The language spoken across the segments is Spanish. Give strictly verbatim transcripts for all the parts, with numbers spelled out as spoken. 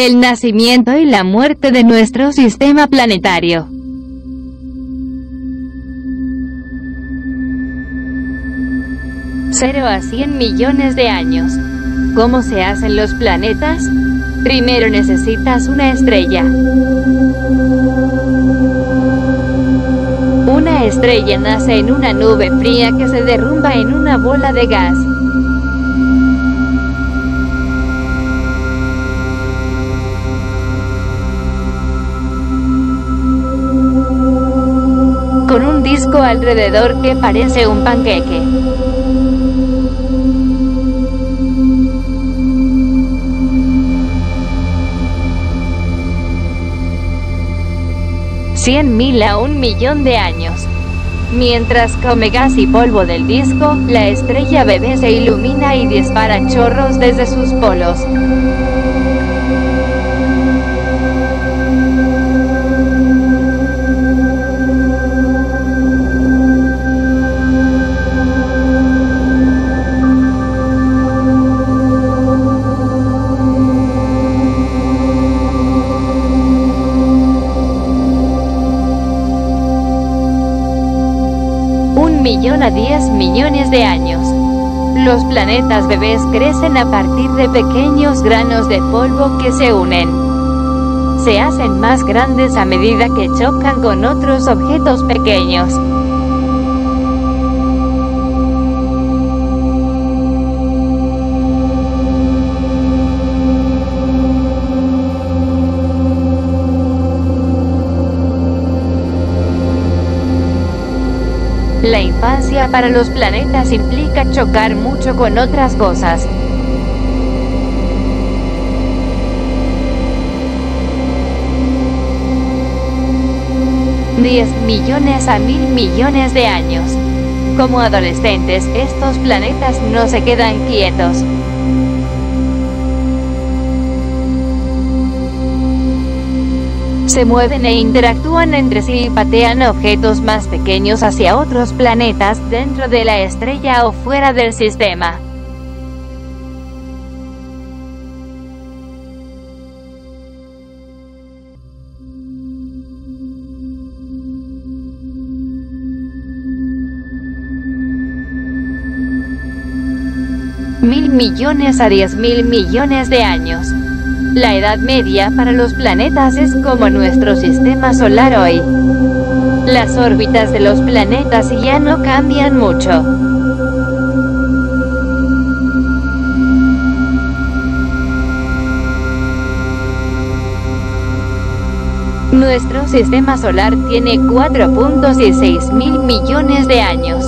el nacimiento y la muerte de nuestro sistema planetario. cero a cien millones de años. ¿Cómo se hacen los planetas? Primero necesitas una estrella. Una estrella nace en una nube fría que se derrumba en una bola de gas. Con un disco alrededor que parece un panqueque. cien mil a un millón de años. Mientras come gas y polvo del disco, la estrella bebé se ilumina y dispara chorros desde sus polos. Millón a diez millones de años. Los planetas bebés crecen a partir de pequeños granos de polvo que se unen. Se hacen más grandes a medida que chocan con otros objetos pequeños. La infancia para los planetas implica chocar mucho con otras cosas. diez millones a mil millones de años. Como adolescentes, estos planetas no se quedan quietos. Se mueven e interactúan entre sí y patean objetos más pequeños hacia otros planetas, dentro de la estrella o fuera del sistema. Mil millones a diez mil millones de años. La edad media para los planetas es como nuestro sistema solar hoy. Las órbitas de los planetas ya no cambian mucho. Nuestro sistema solar tiene cuatro punto seis mil millones de años.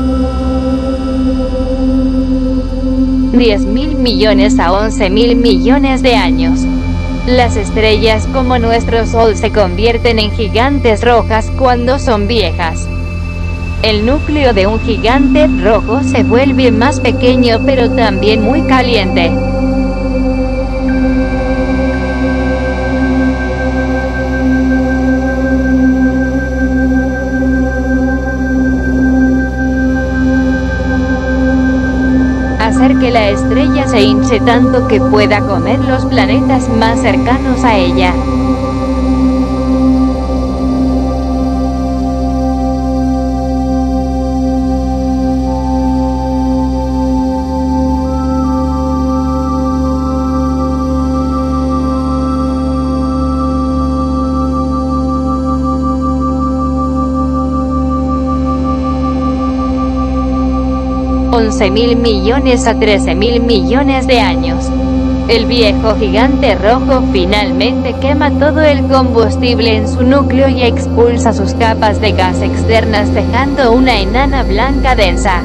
diez mil millones a once mil millones de años. Las estrellas como nuestro Sol se convierten en gigantes rojas cuando son viejas. El núcleo de un gigante rojo se vuelve más pequeño pero también muy caliente. Hacer que la estrella se hinche tanto que pueda comer los planetas más cercanos a ella. once mil millones a trece mil millones de años. El viejo gigante rojo finalmente quema todo el combustible en su núcleo y expulsa sus capas de gas externas dejando una enana blanca densa.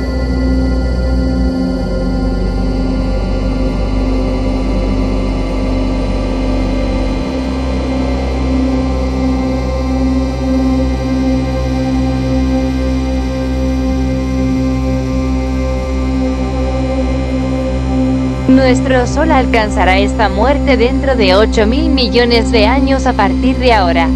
Nuestro Sol alcanzará esta muerte dentro de ocho mil millones de años a partir de ahora.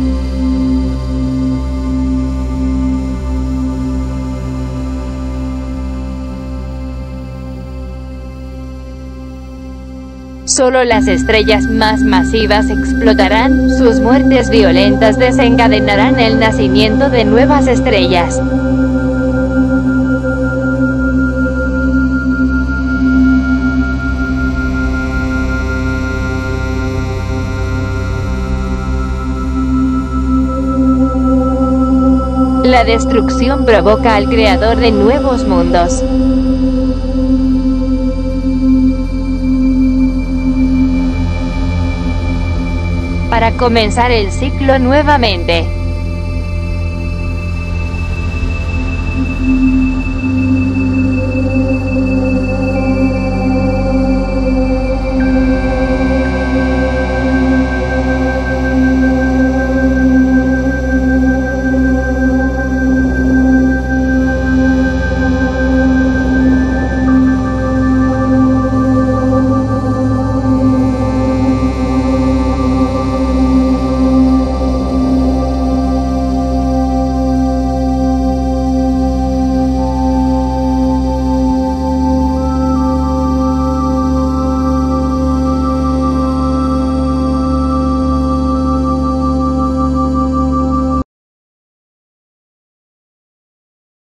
Solo las estrellas más masivas explotarán, sus muertes violentas desencadenarán el nacimiento de nuevas estrellas. La destrucción provoca al creador de nuevos mundos. Para comenzar el ciclo nuevamente.